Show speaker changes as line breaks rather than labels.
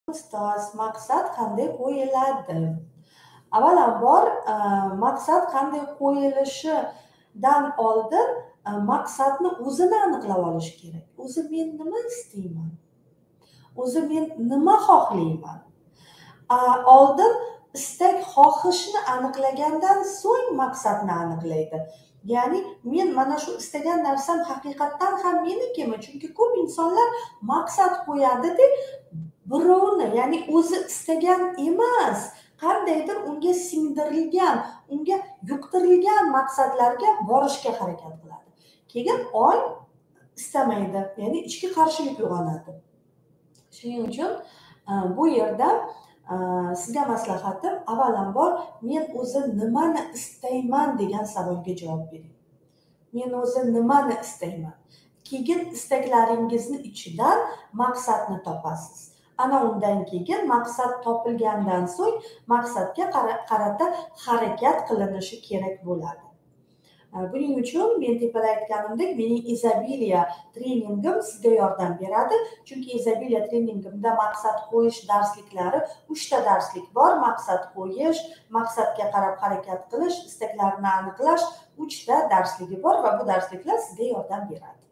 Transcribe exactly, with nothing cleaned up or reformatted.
Ustoz, maqsad qanday qo'yiladi? Avvalambor, e, maqsad qanday qo'yilishidan oldin e, maqsadni o'zini aniqlab olish kerak. O'zi men nima istayman? O'zi men nima xohlayman? A, Oldin istak, xohishni aniqlagandan so'ng maqsadni aniqlaydi. Ya'ni men mana shu istagan narsam haqiqatdan ham menikimi? Chunki ko'p insonlar maqsad qo'yadi-da, birovni, ya'ni o'zi istagan emas, qandaydir unga singdirilgan, unga yuqtirilgan maqsadlarga borishga harakat qiladi. Keyin ong istamaydi, ya'ni ichki qarshilik uyg'onadi. Shuning uchun e, bu yerda e, sizga maslahatim, avvalambor men o'zi nimani istayman degan savolga javob bering. Men o'zi nimani istayman? Keyin istaklaringizni ichidan maqsadni topasiz. Ana undan keyin maqsad topilgandan so'ng maqsadga qarata harakat qilinishi kerak bo'ladi. Buning uchun men tepada aytganimdek, mening Izabilia treningim sizga yordam beradi. Chunki Izabilia treningimda maqsad qo'yish darsliklari, uchta darslik bor. Maqsad qo'yish, maqsadga qarab harakat qilish, istaklarni aniqlash uchta darsligi bor va bu darsliklar sizga yordam beradi.